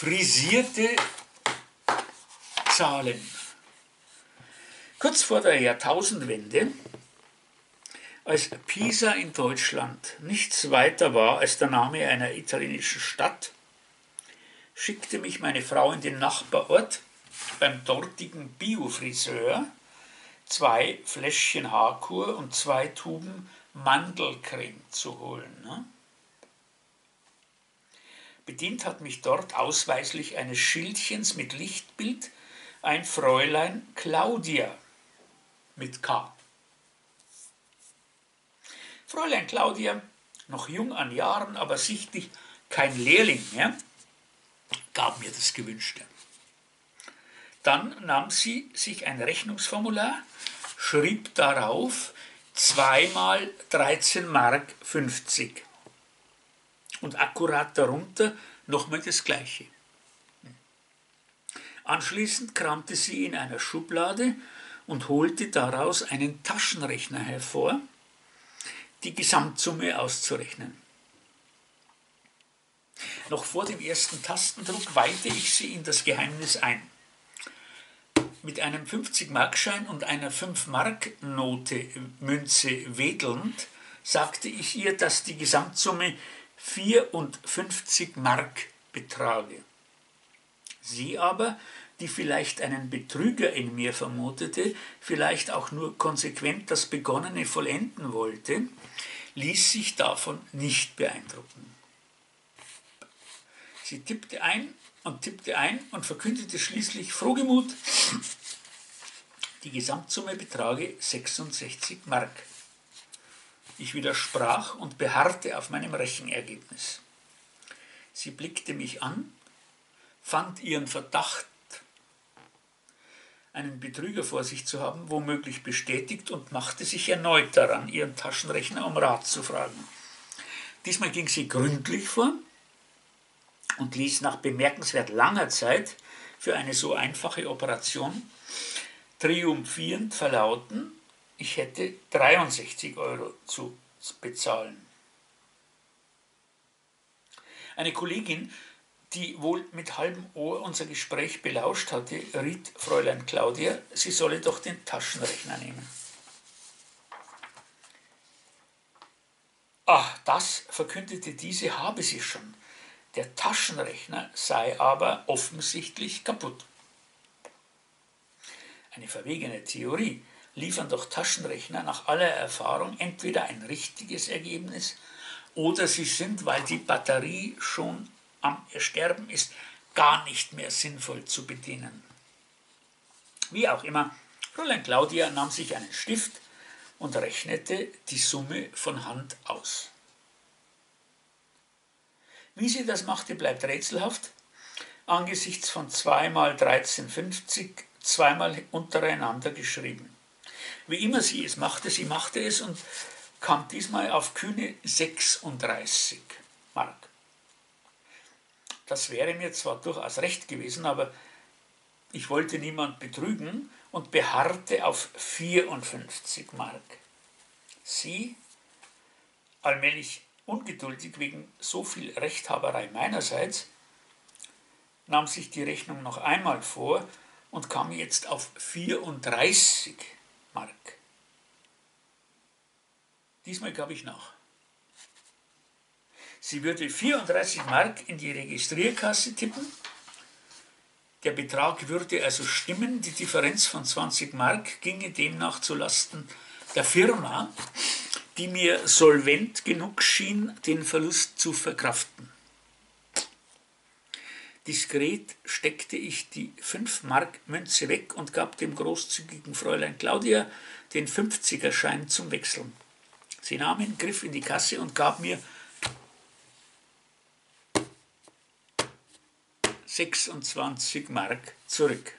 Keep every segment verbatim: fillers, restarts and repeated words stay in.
Frisierte Zahlen. Kurz vor der Jahrtausendwende, als Pisa in Deutschland nichts weiter war als der Name einer italienischen Stadt, schickte mich meine Frau in den Nachbarort beim dortigen Biofriseur zwei Fläschchen Haarkur und zwei Tuben Mandelcreme zu holen. Bedient hat mich dort ausweislich eines Schildchens mit Lichtbild ein Fräulein Claudia mit K. Fräulein Claudia, noch jung an Jahren, aber sichtlich kein Lehrling mehr, gab mir das Gewünschte. Dann nahm sie sich ein Rechnungsformular, schrieb darauf zweimal dreizehn Mark fünfzig und akkurat darunter nochmal das Gleiche. Anschließend kramte sie in einer Schublade und holte daraus einen Taschenrechner hervor, die Gesamtsumme auszurechnen. Noch vor dem ersten Tastendruck weihte ich sie in das Geheimnis ein. Mit einem fünfzig-Mark-Schein und einer fünf-Mark-Note Münze wedelnd, sagte ich ihr, dass die Gesamtsumme vierundfünfzig Mark betrage. Sie aber, die vielleicht einen Betrüger in mir vermutete, vielleicht auch nur konsequent das Begonnene vollenden wollte, ließ sich davon nicht beeindrucken. Sie tippte ein und tippte ein und verkündete schließlich frohgemut, die Gesamtsumme betrage sechsundsechzig Mark. Ich widersprach und beharrte auf meinem Rechenergebnis. Sie blickte mich an, fand ihren Verdacht, einen Betrüger vor sich zu haben, womöglich bestätigt und machte sich erneut daran, ihren Taschenrechner um Rat zu fragen. Diesmal ging sie gründlich vor und ließ nach bemerkenswert langer Zeit für eine so einfache Operation triumphierend verlauten, ich hätte dreiundsechzig Euro zu bezahlen. Eine Kollegin, die wohl mit halbem Ohr unser Gespräch belauscht hatte, riet Fräulein Claudia, sie solle doch den Taschenrechner nehmen. Ach, das, verkündete diese, habe sie schon. Der Taschenrechner sei aber offensichtlich kaputt. Eine verwegene Theorie. Liefern doch Taschenrechner nach aller Erfahrung entweder ein richtiges Ergebnis oder sie sind, weil die Batterie schon am Ersterben ist, gar nicht mehr sinnvoll zu bedienen. Wie auch immer, Fräulein Claudia nahm sich einen Stift und rechnete die Summe von Hand aus. Wie sie das machte, bleibt rätselhaft, angesichts von zweimal dreizehn fünfzig, zweimal untereinander geschrieben. Wie immer sie es machte, sie machte es und kam diesmal auf kühne sechsunddreißig Mark. Das wäre mir zwar durchaus recht gewesen, aber ich wollte niemand betrügen und beharrte auf vierundfünfzig Mark. Sie, allmählich ungeduldig wegen so viel Rechthaberei meinerseits, nahm sich die Rechnung noch einmal vor und kam jetzt auf vierunddreißig Mark. Diesmal gab ich nach. Sie würde vierunddreißig Mark in die Registrierkasse tippen. Der Betrag würde also stimmen, die Differenz von zwanzig Mark ginge demnach zulasten der Firma, die mir solvent genug schien, den Verlust zu verkraften. Diskret steckte ich die fünf Mark Münze weg und gab dem großzügigen Fräulein Claudia den fünfziger-Schein zum Wechseln. Sie nahm ihn, griff in die Kasse und gab mir sechsundzwanzig Mark zurück.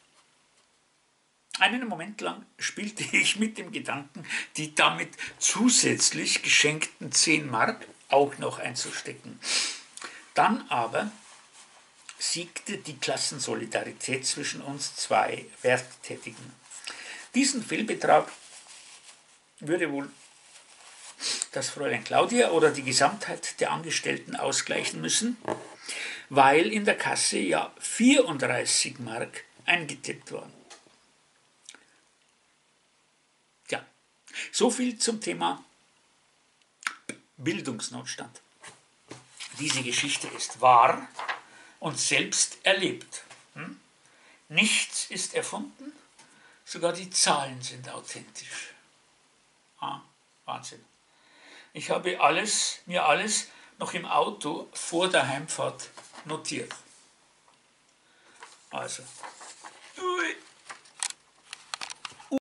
Einen Moment lang spielte ich mit dem Gedanken, die damit zusätzlich geschenkten zehn Mark auch noch einzustecken. Dann aber siegte die Klassensolidarität zwischen uns zwei Werktätigen. Diesen Fehlbetrag würde wohl das Fräulein Claudia oder die Gesamtheit der Angestellten ausgleichen müssen, weil in der Kasse ja vierunddreißig Mark eingetippt waren. Ja, so viel zum Thema Bildungsnotstand. Diese Geschichte ist wahr und selbst erlebt. Hm? Nichts ist erfunden, sogar die Zahlen sind authentisch. Ah, Wahnsinn. Ich habe alles, mir alles noch im Auto vor der Heimfahrt notiert. Also, ui.